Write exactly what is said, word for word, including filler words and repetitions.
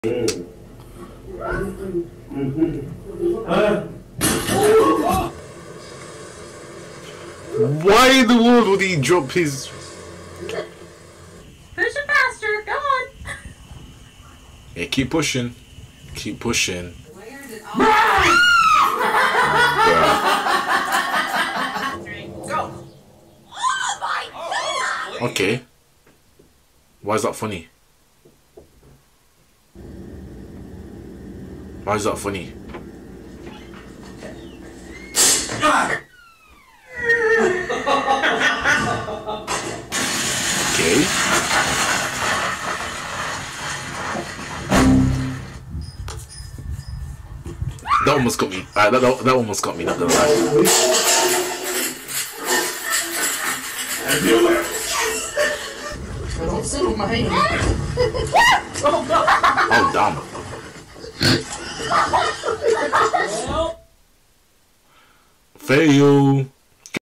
Why in the world would he drop his... Push it faster, go on. Yeah, keep pushing. Keep pushing. Go. Oh my God. Okay. Why is that funny? Why is that funny? Okay. That almost got me. Uh, that, that, that almost got me, not gonna lie. Oh, damn. Fail.